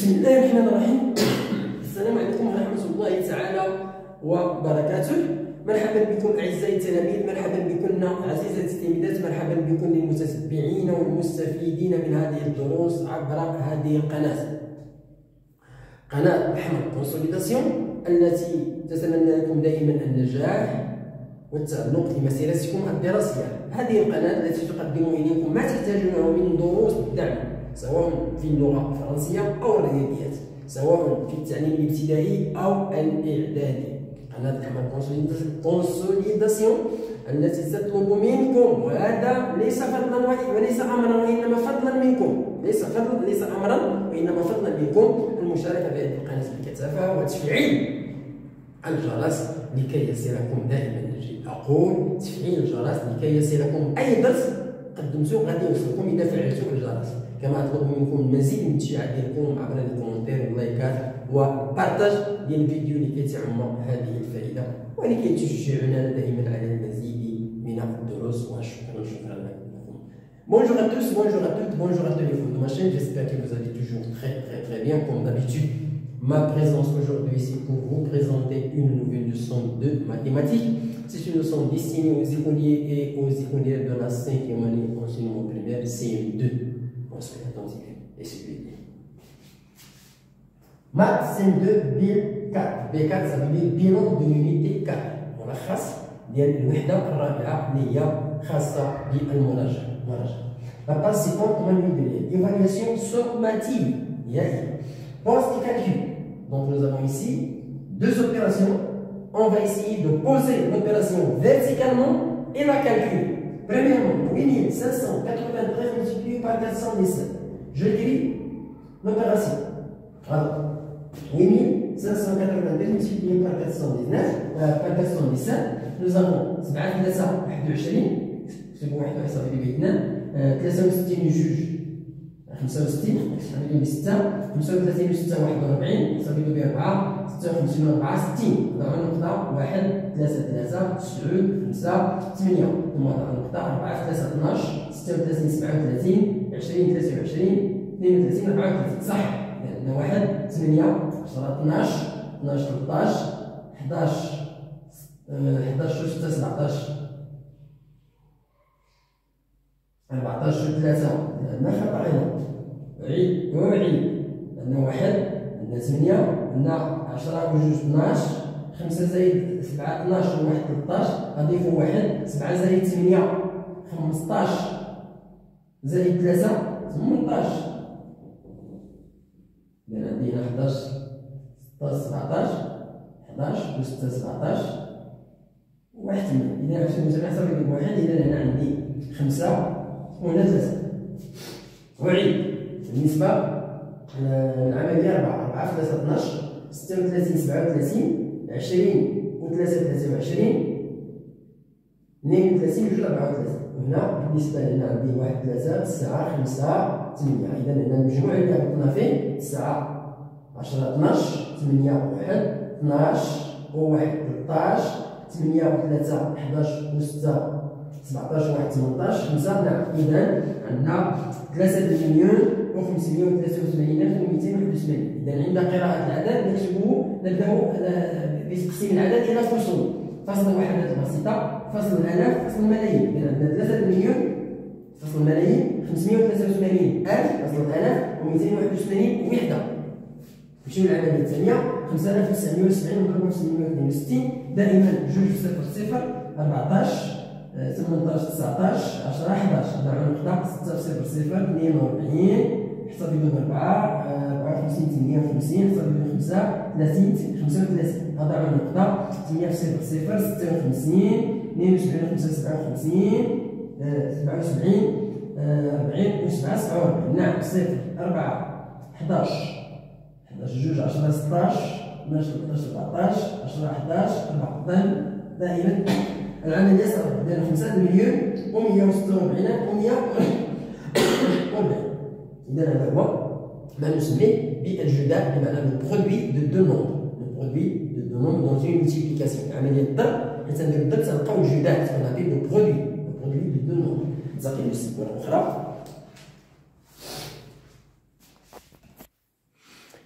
بسم الله الرحمن الرحيم. السلام عليكم ورحمة الله تعالى وبركاته. مرحبا بكم أعزائي التلاميذ، مرحبا بكم عزيزاتي التلميذات، مرحبا بكم للمتتبعين والمستفيدين من هذه الدروس عبر هذه القناة، قناة محمد كونسوليداسيون، التي تتمنى لكم دائما النجاح والتألق في مسيرتكم الدراسية. هذه القناة التي تقدم إليكم ما تحتاجونه من دروس دعم، سواء في اللغة الفرنسية أو الرياضيات، سواء في التعليم الابتدائي أو الإعدادي. قناة محمد كونسوليداسيون التي تطلب منكم، وهذا ليس فضلا وليس أمرا وإنما فضلا منكم، ليس أمرا وإنما فضلا منكم، المشاركة في هذه القناة بكثافة وتفعيل الجرس لكي يصلكم دائما الجيد. أقول تفعيل الجرس لكي يصلكم أي درس قدمتوه غادي يوصلكم إذا فعلتوا الجرس. كما أطلب منكم المزيد من التشجيع ديالكم عبر الكومنتير واللايكات وبارطاج ديال الفيديو لكي تعم هذه الفائدة ولكي تشجعونا دائما على المزيد من الدروس. وشكرا لكم. Bonjour à tous, bonjour à toutes, bonjour à tous les fans de ma chaîne. J'espère que vous allez toujours très bien comme d'habitude. Ma présence aujourd'hui ici pour vous présenter une nouvelle leçon de mathématiques. C'est une leçon destinée aux écoliers et aux écolières de la 5e année enseignement primaire CM2. Bon, soyez attentifs et suivez. Maths CM2 B4. B4 ça veut dire bilan de l'unité 4. ملخص ديال الوحدة الرابعة اللي هي خاصة بالمراجعة. La page suivante, manuel de l'évaluation sommative. Pose et calcul. Donc nous avons ici deux opérations. On va essayer de poser l'opération verticalement et la calculer. Premièrement, 8593 multiplié par 417. Je écris l'opération. Alors, 8592 multiplié par 417. Nous avons 7 3 21. C'est bon, واحد يحسب لي باثنين 63 جوج 65 نحسب ب 6 35 و 6 41 نحسب ب 4 56 و 4 60 نضع نقطة 1 3 3 9 5 8 ثم نضع نقطة 4 3 12 36 37 20 23 32 34 صح. عندنا 1 8 10 12 12 13 11 6 17 14 3 عندنا خطأ هنا. عيد عندنا 1 عندنا 8 عندنا 10 وجوج 12 5 زائد 7 12 و 1 13 أضيفوا 1 7 زائد 8 15 زائد 3 18 إذا عندي هنا 11 16 17 11 و 6 17 و 1 8. إذا عرفتوا نحسب لكم 1 إذا هنا عندي 5 هنا 3. وعيد بالنسبة للعملية 4 في 3 12 36 37 20 و 3 23 32 جوج 34. وهنا بالنسبة لهنا عندي 1 3 9 5 8. إذا هنا المجموع اللي غلطنا فيه 9 10 12 8 و 1 12 و 1 13 8 و 3 11 و 6 17 و 1 18 5. نعم. إذا عندنا 3 مليون و 583 ألف و 281. إذا عند قراءة العدد نبدأ بتقسيم العدد إلى فصول. فصل الوحدات البسيطة، فصل الآلاف، فصل الملايين. إذا عندنا 3 مليون فصل الملايين 583 ألف فصل الآلاف و 281 وحدة. نمشيو للعملية الثانية 5970 مضروب في 662. دائما جوج 0 0 14 18 19 10 11. نضع نقطة 6 0 0 42 حسب بدون 4 54 58 حسب بدون 5 30 35. نضع نقطة 8 0 0 56 72 5 57 77 40 و 7 47. نعم 0 4 11 جوج 10 16 12 13 14 10 11 4. دائما العملية صافي. عندنا 5 مليون و 146 ألف و 140. إذا هذا هو ما نسميه بالجدال، بمعنى لو برودوي دو دو نومبر دون اون مولتيبليكاسيون. عملية الضرب حيت نديرو الضرب تلقاو الجدال تكون لو برودوي دو دو نومبر. نتلاقاو في السيكونس الأخرى.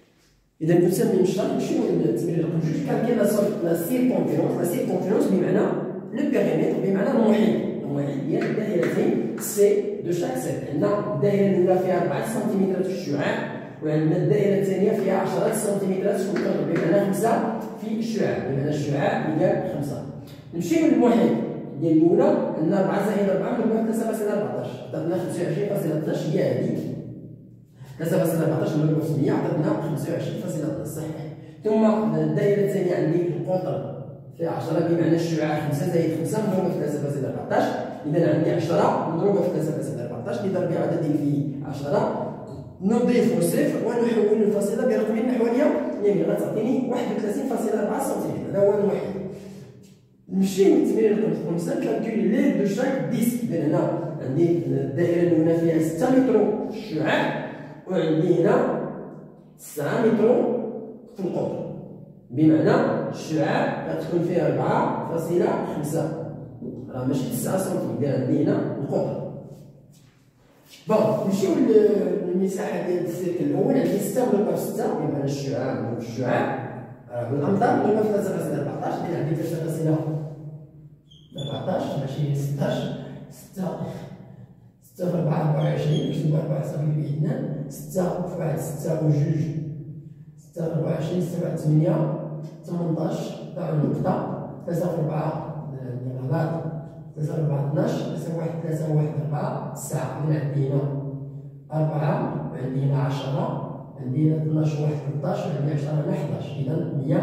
إذا نسمي الشرط شنو التمرين رقم جوج؟ كان كاين لا سيركونفيرونس بمعنى لو بيريمتر بمعنى المحيط ديال الدائرتين سي دو شاك سيت. عندنا الدائرة الأولى فيها 4 سنتيمترات في الشعاع، وعندنا الدائرة الثانية فيها 10 سنتيمترات في القطر بمعنى 5 في الشعاع، بمعنى الشعاع ديال 5. نمشيو للمحيط ديال الأولى، عندنا 4 زائد 4 مضروبة في 3.14 عطاتنا 25.13 هي هذه. 3.14 مضروبة في 100 عطاتنا 25.13 صحيح. ثم الدائرة الثانية عندي القطر فيها 10 بمعنى الشعاع 5 زائد 5 مضروبة في 3.14، إذا عندي 10 مضروبة في 3.14 لضرب عدد في 10 نضيف صفر ونحول الفاصلة برقم نحوية يمين غتعطيني 31.4 سنتيمتر. هذا هو المحيط. نمشي للتمرين رقم 5 كالكولي لي دو شاك ديسك. إذا هنا عندي الدائرة الأولى فيها 6 متر في الشعاع، وعندي هنا 9 متر في القطر، بمعنى الشعاع غتكون فيه 4.5 راه ماشي 9 سنتيمتر. عندي هنا القطر. نمشيو للمساحة ديال السيركل الأول. عندي 6 مضروبة في 6 بمعنى الشعاع مضروب في الشعاع بالأمتار مضروبة في 3.14، إذا عندي 3.14 ماشي 16. 6 في 4 24 نكتبو 4 صافي بإذن 6 في 1 6 و 2 6 في 24 6 في 1 8 18 ضع النقطة 3 في 4 غلط 3 في 4 12 3 في 1 3 و 1 4 9. إذا عندي هنا 4 وعندي هنا 10 عندي هنا 12 و 1 13 وعندي 10 هنا 11، إذا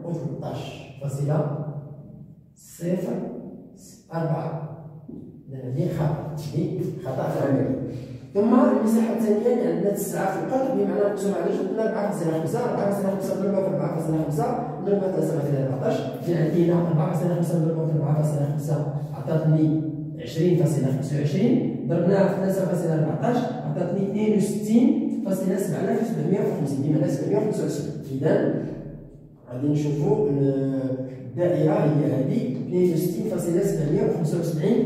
113.04. هذه خطأ في العملية. ثم المساحة الثانية عندنا 9 في القطر بمعنى نقسم على جوج قلنا 4.5 4.5 مضروبة في 4.5 مضروبة في 3.14، إذا عندي هنا 4.5 مضروبة في 4.5 عطاتني 20.25 ضربناها في 3.14 عطاتني 62.7750 بمعنى 725. إذا غادي نشوفو الدائرة هي هذه 62.775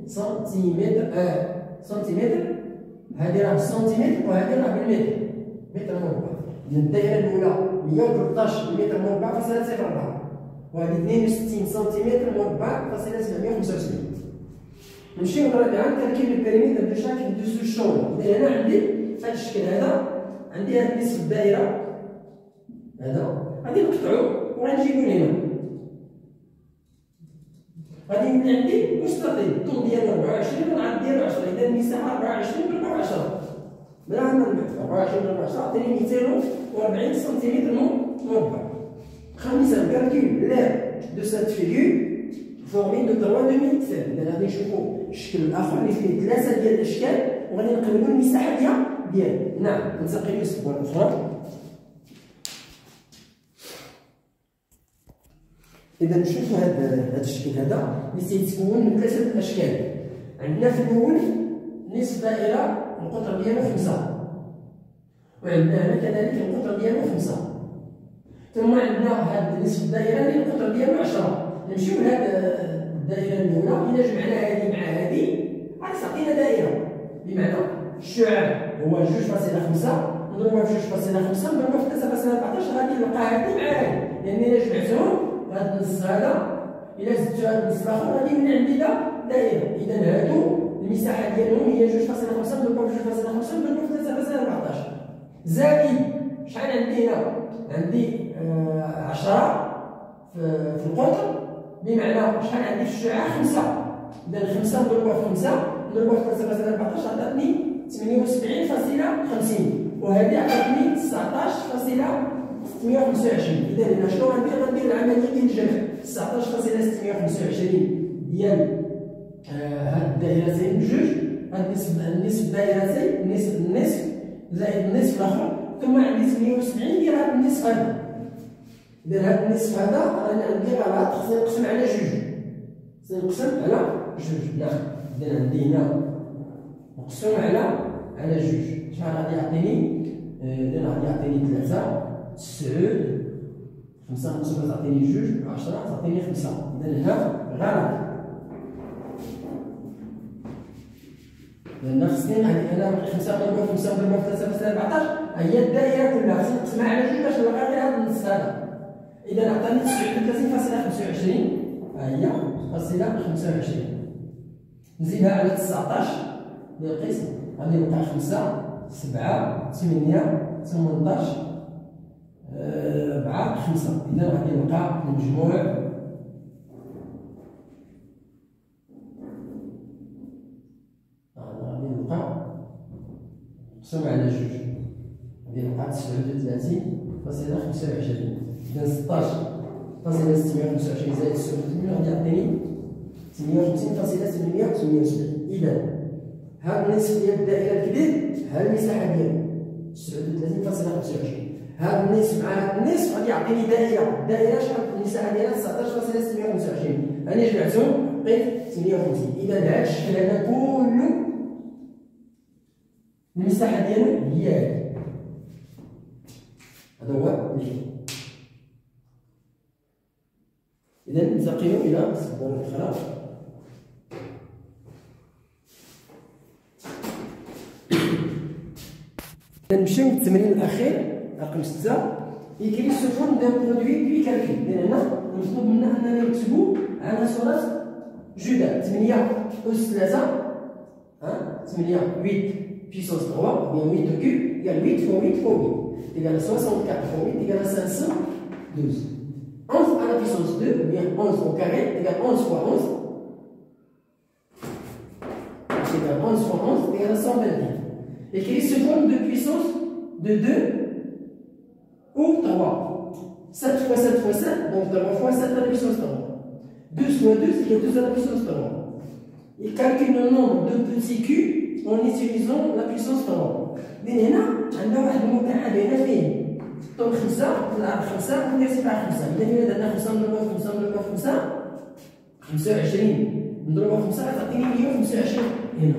سنتيمتر. هذه راه بالسنتيمتر وهذه راه بالمتر، متر مربع. الدائرة الأولى 113 متر مربع فاصلة 04 وهذه 62 سنتيمتر مربع فاصلة 725. نمشيو رابعا كالكيل البريمتر دو شاك دو سو شومبر. إذا هنا عندي في هذا الشكل هذا عندي هذا نصف الدائرة هذا غادي نقطعو وغنجيبو لهنا، غادي يولي عندي مستطيل الطول ديالو 24 والعرض ديالو 10. إذا المساحة 24 ضرب 10 بلا ما نبحث 24 ضرب 10 عطيني 240 سنتيمتر مربع. خامسا كالكول لير دو سات فيغور فورمي دو 3 دومي مثال. إذا غادي نشوفو الشكل الآخر اللي فيه 3 ديال الأشكال وغادي نقلبو المساحة ديالو. نعم ننتقل للصبغة الأخرى. إذا نشوفو هذا الشكل هذا اللي سيتكون من 3 أشكال. عندنا في الأول نصف دائرة القطر ديالو 5، وعندنا هنا كذلك القطر ديالو 5، ثم عندنا هاد نصف الدائرة اللي القطر ديالو 10. نمشيو لهاد الدائرة الأولى، إلا جمعنا هادي مع هادي غادي تعطينا دائرة بمعنى الشعاع هو 2.5 مضروبة في 2.5 مضروبة في 3.14 غادي نلقى هادي مع هادي، لأن إلا جمعتهم هاد النص هذا إلا زدتو هاد النص الآخر غادي يولي عندي دائرة. إذا هادو المساحة ديالهم هي 2.5 مضروبة في 2.5 مضروبة في 3.14 زائد شحال عندي هنا؟ عندي 10 في القطر بمعنى شحال عندي في الشعاع 5. إذا 5 مضروبة في 5 مضروبة في 3.14 عطاتني 78.50 وهذه عطاتني 19.625. إذا هنا شنو غندير؟ غندير العملية ديال الجمع 19.625 ديال هاد الدائرتين بجوج، هاد النصف الدائرتين النصف زائد النصف الآخر، ثم عندي 78 ديال هاد النصف هذا. إذا هاد النصف هذا أنا عندي غلط خصني نقسم على جوج، خصني نقسم على جوج. نعم إذا عندي هنا مقسوم على جوج، شحال غادي يعطيني؟ إذا غادي يعطيني 3 9 5 مقسوم تعطيني جوج 10 تعطيني 5. إذا هنا غلط. لأن خصني أنا 5 مضروبة في 5 مضروبة في 3 مثلا 14 هي الدائرة كلها خصني نقسمها على 2 باش نلقى غير هذا النص هذا. إذا عطاني 39.25 ها هي فاصلة 25 نزيدها على 19 للقسم غادي يوقع 5 7 8 18 4 5. إذا غادي يوقع المجموع مقسوم على 2 غادي يوقع 39.25. إذا 16.625 زائد 600 غادي يعطيني 58.878. إذا هاد النصف ديال الدائرة الكبير ها المساحة ديالو 39.25. هاد النصف مع هاد النصف غادي يعطيني دائرة شحال المساحة ديالها 19.625. أنا جمعتهم لقيت 58. إذا هاد الشكل هذا كله المساحة ديالو هي هادي. هذا هو الحل. إذا ننتقل إلى صبورة أخرى. نمشيو للتمرين الأخير رقم 6. يكري سفون دان برودوي بي كالكول. إذا هنا مطلوب منا أننا نكتبو عناصرات جداد. 8 أس 3 8 8 puissance 3 ou bien 8 au cube égale 8 fois 8 fois 8 égale 64 fois 8 égale 512. 11 à la puissance 2 ou bien 11 au carré égale 11 fois 11 égale 11 fois 11 égale 121. Écrit seconde de puissance de 2 ou 3. 7 fois 7 fois 7, donc 3 fois 7 à la puissance 3. 2 fois 2 égale 2 à la puissance 3. Il calcule le nombre de petits cubes en utilisant la puissance 3. من هنا عندنا واحد المتعادل هنا فين طول 5 نلعب 5 ونرتفع 5. إذا إلا درنا 5 نضربها في 5 نضربها في 5 25 نضربها في 5 غتعطيني 125 هنا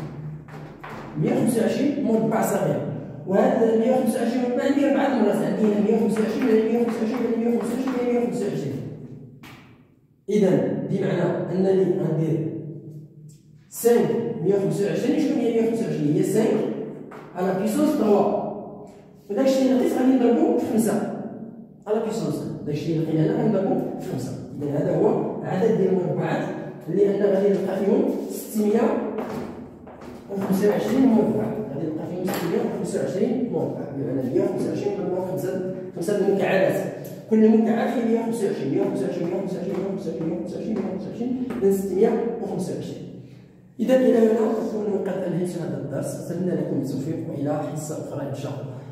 125 مربع صغير. وهذا 125 مربع ندير 4 مرات عندي هنا 125 ولا 125 ولا 125 ولا 125. إذا بمعنى أنني غندير 5 125. شنو هي 125؟ هي 5 على بيسونس 3. وداك الشيء اللي لقيت غادي نضربو في 5 على بيسونس 1. داك الشيء اللي لقينا هنا غادي نضربو في 5. إذا هذا هو عدد ديال المربعات اللي أنا غادي نلقى فيهم 625 مربع. غادي نلقى فيهم 625 مربع. بمعنى 125 نضربوها في 5 المكعبات. كل مكعب فيه 125 125 125 125 125 125 إذا 625. إذا إلى هنا أكون قد أنهيت هذا الدرس. أتمنى لكم التوفيق وإلى حصة أخرى إن شاء الله.